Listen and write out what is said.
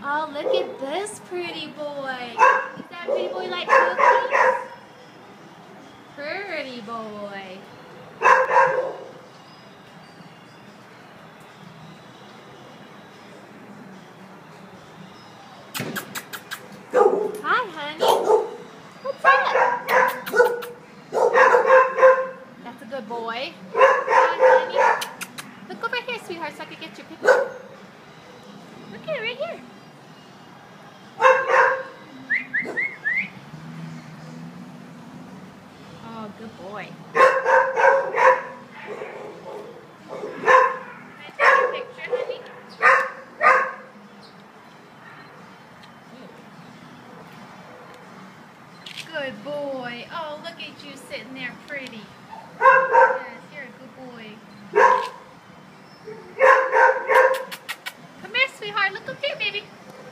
Oh, look at this pretty boy. Does that pretty boy like cookies? Pretty boy. Hi, honey. What's that? That's a good boy. Hi, honey. Look over here, sweetheart, so I can get your picture. Look here, right here. Oh, good boy. Can I take a picture, honey? Good boy. Oh, look at you sitting there pretty. Yes, you're a good boy. Come here, sweetheart. Look up here, baby.